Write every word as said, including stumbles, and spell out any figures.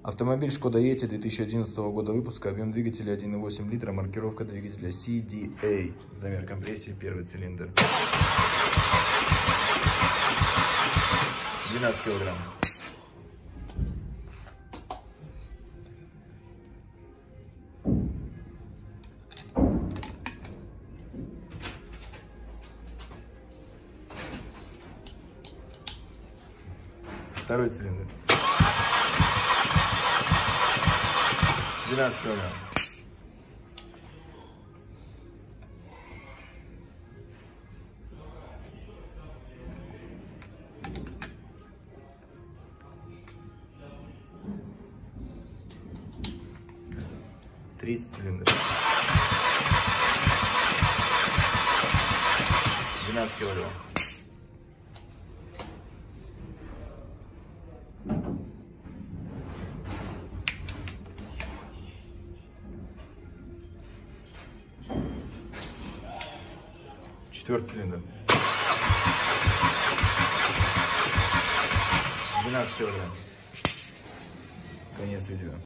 Автомобиль Шкода Йети две тысячи одиннадцатого года выпуска, объем двигателя один и восемь литра, маркировка двигателя си ди эй, замер компрессии, первый цилиндр. двенадцать килограмм. Второй цилиндр. двенадцать килограмм. тридцать цилиндров. двенадцать килограмм. Четвертый цилиндр. двенадцать килограмм. Конец видео.